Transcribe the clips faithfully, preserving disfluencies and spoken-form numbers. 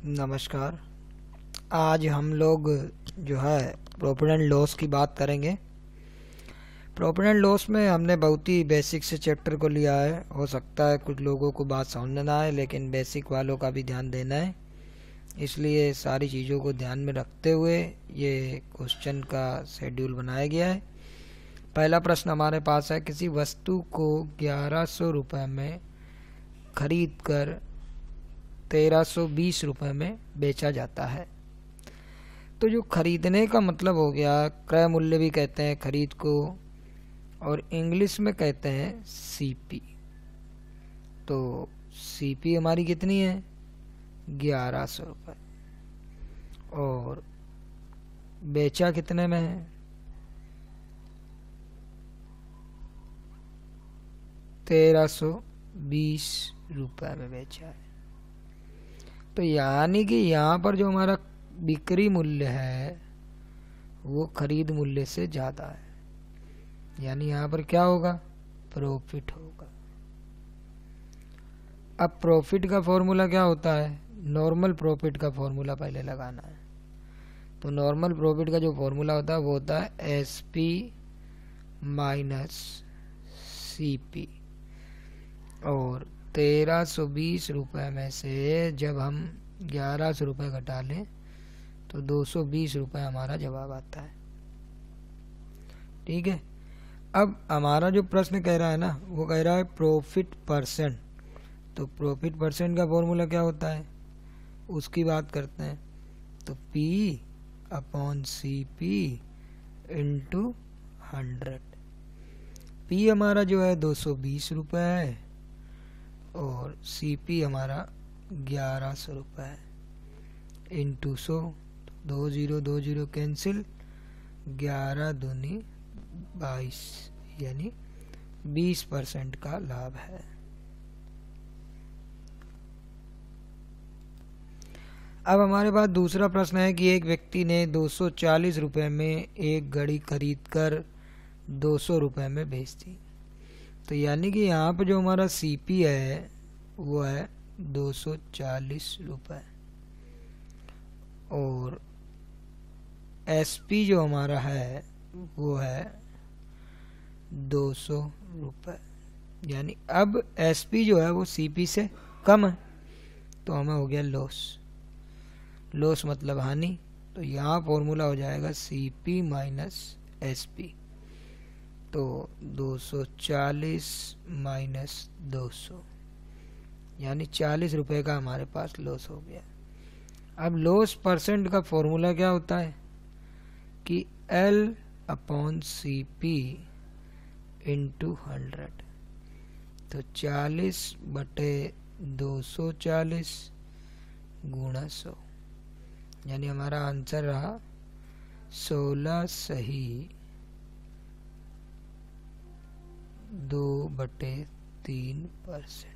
नमस्कार। आज हम लोग जो है प्रॉफिट एंड लॉस की बात करेंगे। प्रॉफिट एंड लॉस में हमने बहुत ही बेसिक से चैप्टर को लिया है। हो सकता है कुछ लोगों को बात समझ ना आए, लेकिन बेसिक वालों का भी ध्यान देना है, इसलिए सारी चीज़ों को ध्यान में रखते हुए ये क्वेश्चन का शेड्यूल बनाया गया है। पहला प्रश्न हमारे पास है, किसी वस्तु को ग्यारह सौ रुपये में खरीद कर तेरह सौ बीस रुपये में बेचा जाता है। तो जो खरीदने का मतलब हो गया, क्रय मूल्य भी कहते हैं खरीद को, और इंग्लिश में कहते हैं सीपी। तो सीपी हमारी कितनी है? ग्यारह सौ रुपये। और बेचा कितने में है? तेरह सौ बीस रुपये में बेचा है। तो यानी कि यहाँ पर जो हमारा बिक्री मूल्य है वो खरीद मूल्य से ज़्यादा है, यानी यहाँ पर क्या होगा? प्रॉफिट होगा। अब प्रॉफिट का फॉर्मूला क्या होता है? नॉर्मल प्रॉफिट का फॉर्मूला पहले लगाना है। तो नॉर्मल प्रॉफिट का जो फॉर्मूला होता है वो होता है S P minus C P. और तेरह सौ बीस रुपये में से जब हम ग्यारह सौ रुपये घटा लें तो दो सौ बीस रुपये हमारा जवाब आता है। ठीक है। अब हमारा जो प्रश्न कह रहा है ना, वो कह रहा है प्रॉफिट परसेंट। तो प्रॉफिट परसेंट का फॉर्मूला क्या होता है उसकी बात करते हैं। तो P upon C P into hundred. P हमारा जो है दो सौ बीस रुपये है और सी पी हमारा ग्यारह सौ रुपये है। इंटू सौ, दो जीरो दो जीरो कैंसिल, ग्यारह दूनी बाईस, यानी बीस परसेंट का लाभ है। अब हमारे पास दूसरा प्रश्न है कि एक व्यक्ति ने दो सौ चालीस रुपये में एक घड़ी खरीद कर दो सौ रुपये में बेच दी। तो यानी कि यहाँ पर जो हमारा सीपी है वो है दो सौ चालीस रुपये और एसपी जो हमारा है वो है दो सौ रुपये। यानी अब एसपी जो है वो सीपी से कम है, तो हमें हो गया लॉस। लॉस मतलब हानि। तो यहाँ फॉर्मूला हो जाएगा सीपी माइनस एसपी। तो दो सौ चालीस माइनस दो सौ, यानी चालीस रुपये का हमारे पास लॉस हो गया। अब लॉस परसेंट का फॉर्मूला क्या होता है कि L upon C P into hundred. तो चालीस बटे दो सौ चालीस गुणा सौ, यानी हमारा आंसर रहा सोलह सही दो बटे तीन परसेंट।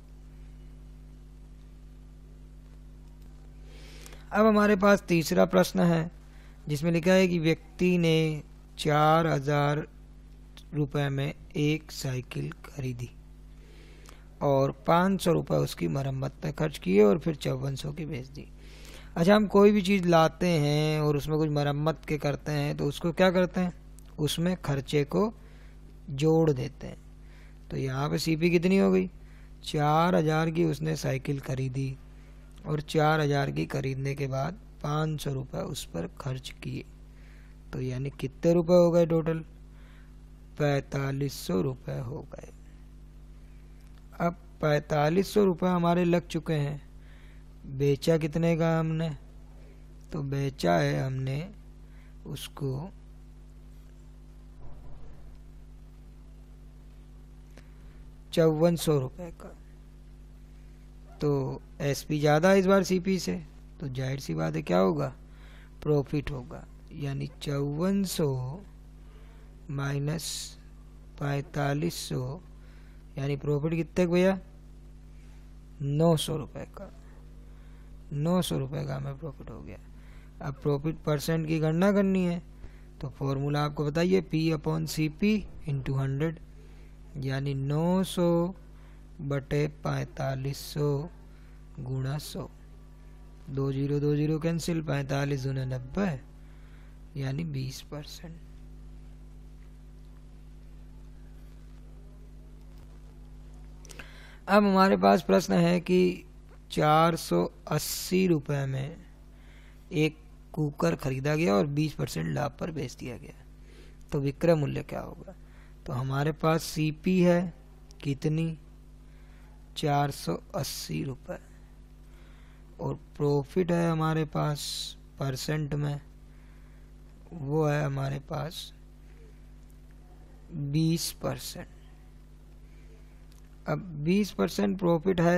अब हमारे पास तीसरा प्रश्न है जिसमें लिखा है कि व्यक्ति ने चार हजार रुपये में एक साइकिल खरीदी और पाँच सौ रुपये उसकी मरम्मत में खर्च किए और फिर चौवन सौ की बेच दी। अच्छा, हम कोई भी चीज़ लाते हैं और उसमें कुछ मरम्मत के करते हैं तो उसको क्या करते हैं? उसमें खर्चे को जोड़ देते हैं। तो यहाँ पे सीपी कितनी हो गई? चार हजार की उसने साइकिल खरीदी और चार हजार की खरीदने के बाद पाँच सौ रुपये उस पर खर्च किए। तो यानी कितने रुपए हो गए टोटल? पैंतालीस सौ रुपये हो गए। अब पैंतालीस सौ रुपये हमारे लग चुके हैं। बेचा कितने का हमने? तो बेचा है हमने उसको चौवन सौ रुपये का। तो एसपी ज़्यादा है इस बार सीपी से, तो जाहिर सी बात है क्या होगा? प्रॉफिट होगा। यानी चौवन सौ माइनस पैंतालीस सौ, यानी प्रॉफिट कितने का भैया? नौ सौ रुपये का। नौ सौ रुपये का हमें प्रॉफिट हो गया। अब प्रॉफिट परसेंट की गणना करनी है, तो फॉर्मूला आपको बताइए P upon C P into hundred, यानी नौ सौ बटे पैंतालीस सौ गुणा सौ। दो जीरो दो जीरो कैंसिल, पैंतालीस दूने नब्बे यानी बीस परसेंट। अब हमारे पास प्रश्न है कि चार सौ अस्सी रुपये में एक कुकर खरीदा गया और बीस परसेंट लाभ पर बेच दिया गया, तो विक्रय मूल्य क्या होगा। तो हमारे पास सीपी है कितनी, चार सौ अस्सी रुपये, और प्रॉफिट है हमारे पास परसेंट में, वो है हमारे पास बीस परसेंट। अब बीस परसेंट प्रॉफिट है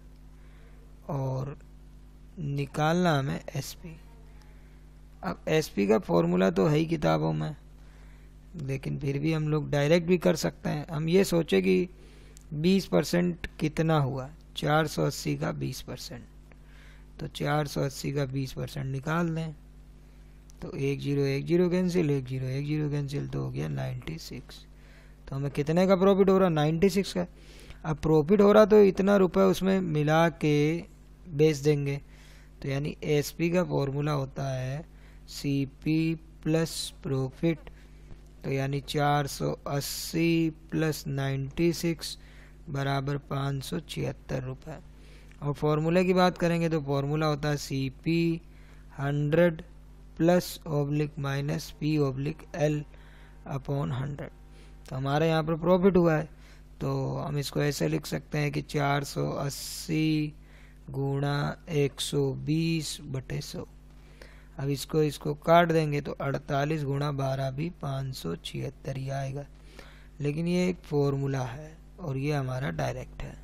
और निकालना हमें एसपी। अब एसपी का फॉर्मूला तो है ही किताबों में, लेकिन फिर भी हम लोग डायरेक्ट भी कर सकते हैं। हम ये सोचे कि बीस परसेंट कितना हुआ, चार सौ अस्सी का बीस परसेंट, तो चार सौ अस्सी का बीस परसेंट निकाल दें, तो एक जीरो एक जीरो कैंसिल, एक जीरो एक जीरो कैंसिल, तो हो गया नाइन्टी सिक्स। तो हमें कितने का प्रॉफिट हो रहा, नाइन्टी सिक्स का। अब प्रॉफिट हो रहा तो इतना रुपए उसमें मिला के बेच देंगे, तो यानी एसपी का फॉर्मूला होता है सीपी प्लस प्रॉफिट, तो यानी चार सौ अस्सी प्लस नाइन्टी सिक्स बराबर पाँच सौ छिहत्तर रुपये। और फॉर्मूले की बात करेंगे तो फॉर्मूला होता है C P hundred plus oblique minus P oblique L upon hundred. तो हमारे यहाँ पर प्रॉफिट हुआ है, तो हम इसको ऐसे लिख सकते हैं कि चार सौ अस्सी गुणा एक सौ बीस बटे सौ। अब इसको इसको काट देंगे तो अड़तालीस गुणा बारह भी पाँच सौ छिहत्तर ही आएगा, लेकिन ये एक फॉर्मूला है और ये हमारा डायरेक्ट है।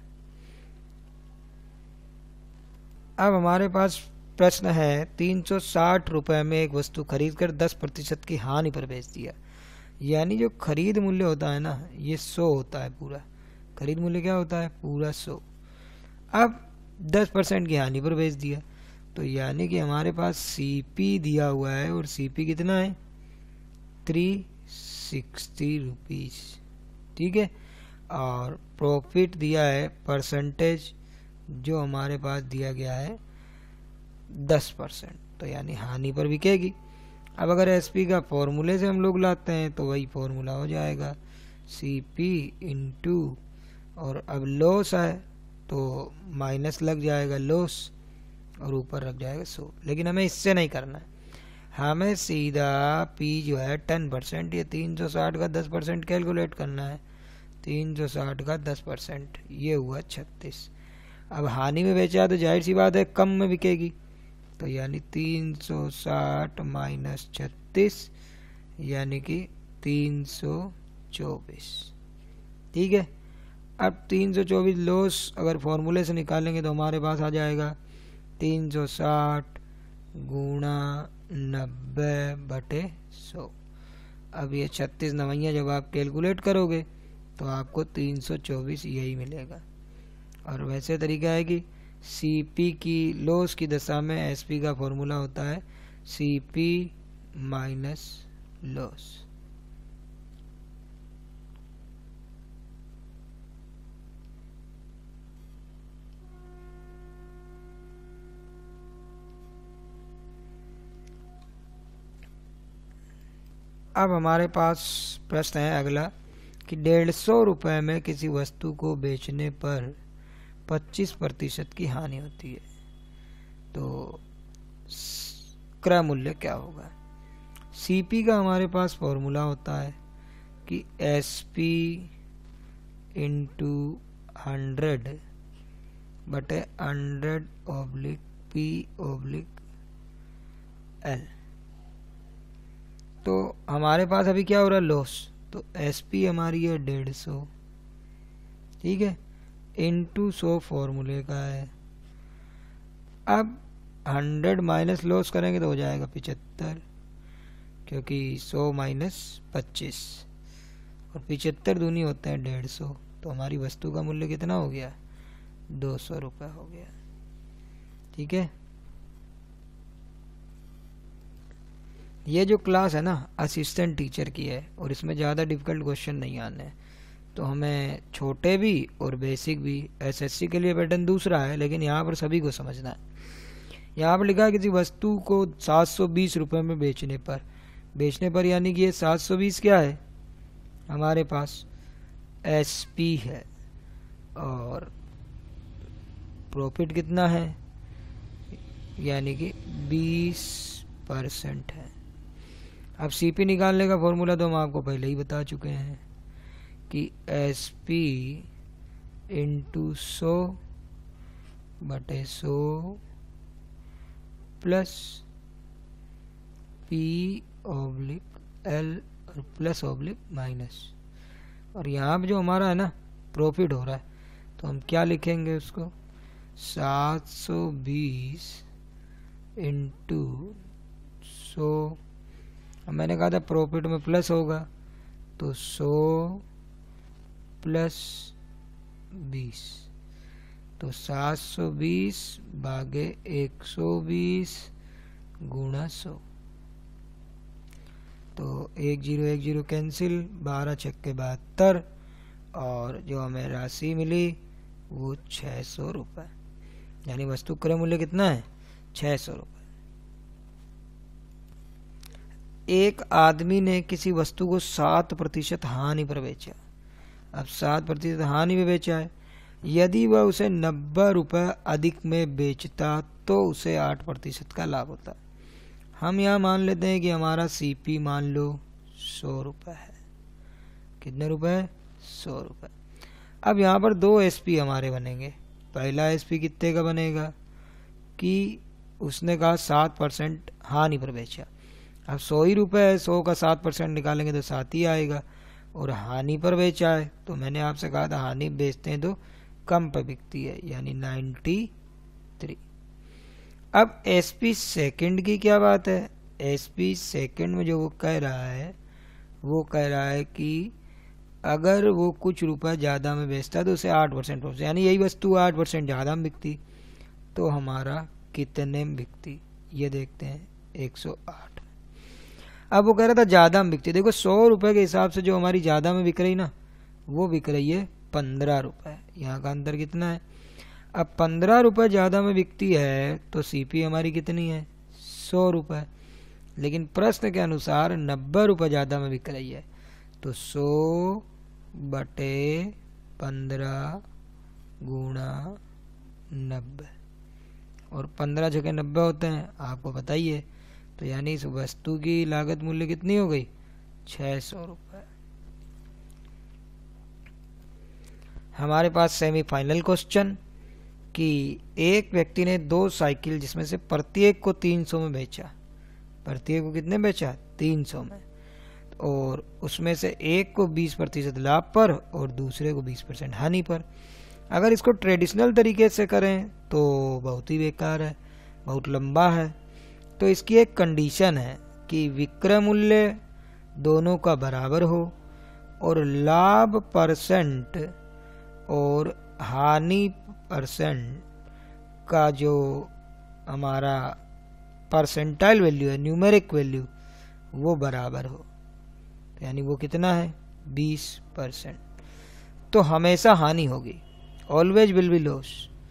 अब हमारे पास प्रश्न है तीन सौ साठ रुपये में एक वस्तु खरीद कर दस प्रतिशत की हानि पर बेच दिया, यानी जो खरीद मूल्य होता है ना ये सौ होता है, पूरा खरीद मूल्य क्या होता है पूरा सौ। अब दस परसेंट की हानि पर बेच दिया, तो यानी कि हमारे पास सीपी दिया हुआ है और सीपी कितना है थ्री सिक्सटी रुपीज, ठीक है, और प्रॉफिट दिया है परसेंटेज जो हमारे पास दिया गया है दस परसेंट, तो यानी हानि पर बिकेगी। अब अगर एसपी का फॉर्मूले से हम लोग लाते हैं तो वही फॉर्मूला हो जाएगा सीपी इंटू, और अब लॉस है तो माइनस लग जाएगा लॉस और ऊपर रख जाएगा सौ। लेकिन हमें इससे नहीं करना है, हमें सीधा पी जो है टेन परसेंट, ये तीन सौ साठ का दस परसेंट कैलकुलेट करना है। तीन सौ साठ का दस परसेंट ये हुआ छत्तीस। अब हानि में बेचा तो जाहिर सी बात है कम में बिकेगी, तो यानी तीन सौ साठ माइनस छत्तीस यानी कि तीन सौ चौबीस, ठीक है। अब तीन सौ चौबीस लॉस अगर फॉर्मूले से निकालेंगे तो हमारे पास आ जाएगा तीन सौ साठ गुणा नब्बे बटे सौ। अब ये छत्तीस नवैया जब आप कैलकुलेट करोगे तो आपको तीन सौ चौबीस यही मिलेगा। और वैसे तरीका है कि सीपी की लॉस की दशा में एसपी का फॉर्मूला होता है सीपी माइनस लॉस। अब हमारे पास प्रश्न है अगला कि डेढ़ सौ रुपये में किसी वस्तु को बेचने पर पच्चीस प्रतिशत की हानि होती है, तो क्रय मूल्य क्या होगा। सीपी का हमारे पास फॉर्मूला होता है कि एसपी इंटू हंड्रेड बटे hundred oblique P oblique L. तो हमारे पास अभी क्या हो रहा है लॉस, तो एसपी हमारी है डेढ़ सौ, ठीक है, इंटू सौ फॉर्मूले का है। अब हंड्रेड माइनस लॉस करेंगे तो हो जाएगा पिचहत्तर, क्योंकि सौ माइनस पच्चीस और पिचहत्तर दूनी होते हैं डेढ़ सौ, तो हमारी वस्तु का मूल्य कितना हो गया दो सौ रुपये हो गया, ठीक है। ये जो क्लास है ना असिस्टेंट टीचर की है और इसमें ज़्यादा डिफिकल्ट क्वेश्चन नहीं आने हैं, तो हमें छोटे भी और बेसिक भी, एसएससी के लिए पैटर्न दूसरा है लेकिन यहाँ पर सभी को समझना है। यहाँ पर लिखा है किसी वस्तु को सात सौ बीस रुपये में बेचने पर, बेचने पर यानी कि ये सात सौ बीस क्या है हमारे पास एस पी है, और प्रॉफिट कितना है यानी कि बीस परसेंट है। अब सीपी निकालने का फॉर्मूला तो हम आपको पहले ही बता चुके हैं कि एस पी इंटू सौ बटे सौ प्लस पी ओब्लिक एल और प्लस ओब्लिक माइनस, और यहाँ पे जो हमारा है ना प्रॉफिट हो रहा है तो हम क्या लिखेंगे उसको सात सौ बीस इंटू सौ। अब मैंने कहा था प्रॉफिट में प्लस होगा तो सौ प्लस बीस, तो सात सौ बीस भागे एक सौ बीस गुणा सौ, तो एक जीरो एक जीरो कैंसिल, बारह छक्के बहत्तर, और जो हमें राशि मिली वो छः सौ रुपये, यानी वस्तु क्रय मूल्य कितना है छः सौ रुपये। एक आदमी ने किसी वस्तु को सात प्रतिशत हानि पर बेचा। अब सात प्रतिशत हानि में बेचा है, यदि वह उसे नब्बे रुपये अधिक में बेचता तो उसे आठ प्रतिशत का लाभ होता। हम यहाँ मान लेते हैं कि हमारा सीपी मान लो सौ रुपये है। कितने रुपए? सौ रुपये। अब यहाँ पर दो एसपी हमारे बनेंगे। पहला एसपी कितने का बनेगा कि उसने कहा सात परसेंट हानि पर बेचा। अब सौ ही रुपये है, सौ का सात परसेंट निकालेंगे तो सात ही आएगा, और हानि पर बेचा है तो मैंने आपसे कहा था हानि बेचते हैं तो कम पर बिकती है, यानी नाइन्टी थ्री। अब एसपी सेकंड की क्या बात है? एसपी सेकंड में जो वो कह रहा है वो कह रहा है कि अगर वो कुछ रुपए ज़्यादा में बेचता है तो उसे आठ परसेंट प्रॉफिट, यानी यही वस्तु आठ परसेंट ज़्यादा में बिकती तो हमारा कितने में बिकती, ये देखते हैं एक सौ आठ। अब वो कह रहा था ज़्यादा में बिकती। देखो सौ रुपये के हिसाब से जो हमारी ज़्यादा में बिक रही ना वो बिक रही है पंद्रह रुपये। यहाँ का अंतर कितना है? अब पंद्रह रुपये ज़्यादा में बिकती है तो सीपी हमारी कितनी है? सौ रुपये। लेकिन प्रश्न के अनुसार नब्बे रुपये ज़्यादा में बिक रही है तो सौ बटे पंद्रह गुणा नब्बे, और पंद्रह जगह नब्बे होते हैं आपको बताइए, तो यानी इस वस्तु की लागत मूल्य कितनी हो गई? छः सौ रुपये। हमारे पास सेमीफाइनल क्वेश्चन कि एक व्यक्ति ने दो साइकिल जिसमें से प्रत्येक को तीन सौ में बेचा। प्रत्येक को कितने बेचा? तीन सौ में, और उसमें से एक को बीस प्रतिशत लाभ पर और दूसरे को बीस परसेंट हानि पर। अगर इसको ट्रेडिशनल तरीके से करें तो बहुत ही बेकार है, बहुत लंबा है। तो इसकी एक कंडीशन है कि विक्रय मूल्य दोनों का बराबर हो और लाभ परसेंट और हानि परसेंट का जो हमारा परसेंटाइल वैल्यू है, न्यूमेरिक वैल्यू, वो बराबर हो। यानी वो कितना है? बीस परसेंट। तो हमेशा हानि होगी। Always will be loss,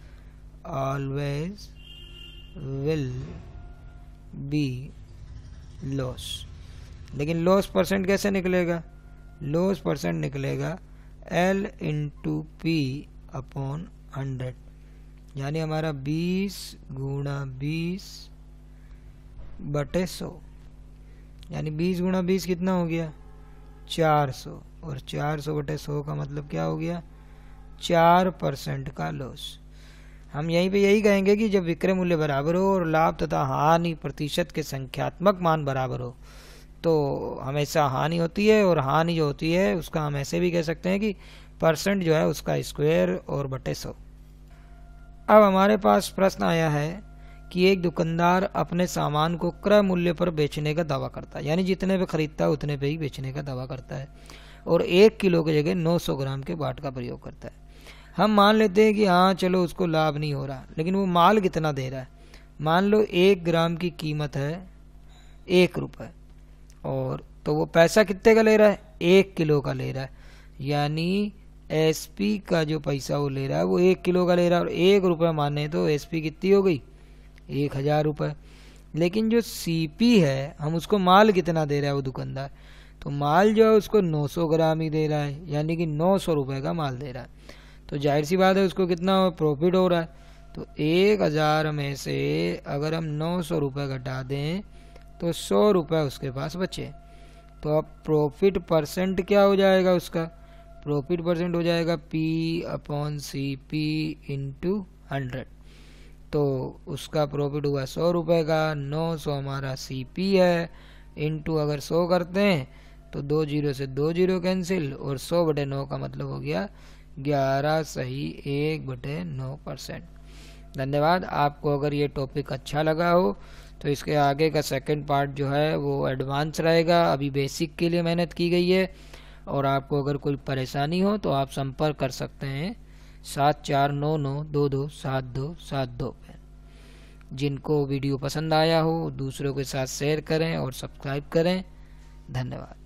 always will be loss. लेकिन लॉस परसेंट कैसे निकलेगा? लॉस परसेंट निकलेगा L into P upon hundred, यानी हमारा बीस गुणा बीस बटे सौ, यानी बीस गुणा बीस कितना हो गया? चार सौ, और चार सौ बटे सौ का मतलब क्या हो गया? चार परसेंट का लॉस। हम यहीं पे यही कहेंगे कि जब विक्रय मूल्य बराबर हो और लाभ तथा हानि प्रतिशत के संख्यात्मक मान बराबर हो तो हमेशा हानि होती है, और हानि जो होती है उसका हम ऐसे भी कह सकते हैं कि परसेंट जो है उसका स्क्वायर और बटे सौ। अब हमारे पास प्रश्न आया है कि एक दुकानदार अपने सामान को क्रय मूल्य पर बेचने का दावा करता है, यानी जितने पे खरीदता है उतने पे ही बेचने का दावा करता है, और एक किलो की जगह नौ सौ ग्राम के बाट का प्रयोग करता है। हम मान लेते हैं कि हाँ चलो उसको लाभ नहीं हो रहा, लेकिन वो माल कितना दे रहा है? मान लो एक ग्राम की कीमत है एक रुपये, और तो वो पैसा कितने का ले रहा है? एक किलो का ले रहा है, यानी एसपी का जो पैसा वो ले रहा है वो एक किलो का ले रहा है, और एक रुपये माने तो एसपी कितनी हो गई? एक हज़ार रुपये। लेकिन जो सीपी है हम उसको माल कितना दे रहा है वो दुकानदार, तो माल जो है उसको नौ सौ ग्राम ही दे रहा है, यानी कि नौ सौ रुपये का माल दे रहा है। तो जाहिर सी बात है उसको कितना प्रॉफिट हो रहा है। तो एक हज़ार में से अगर हम नौ सौ रुपये घटा दें तो सौ रुपये उसके पास बचे। तो अब प्रॉफिट परसेंट क्या हो जाएगा उसका, प्रॉफिट परसेंट हो जाएगा P upon C P into hundred. तो उसका प्रॉफिट हुआ सौ रुपये का, नौ सौ हमारा सी पी है, इंटू अगर सौ करते हैं तो दो जीरो से दो जीरो कैंसिल, और सौ बटे नौ का मतलब हो गया ग्यारह सही एक बटे नौ परसेंट। धन्यवाद। आपको अगर ये टॉपिक अच्छा लगा हो तो इसके आगे का सेकंड पार्ट जो है वो एडवांस रहेगा, अभी बेसिक के लिए मेहनत की गई है। और आपको अगर कोई परेशानी हो तो आप संपर्क कर सकते हैं सात चार नौ नौ दो दो सात दो सात दो पे। जिनको वीडियो पसंद आया हो दूसरों के साथ शेयर करें और सब्सक्राइब करें। धन्यवाद।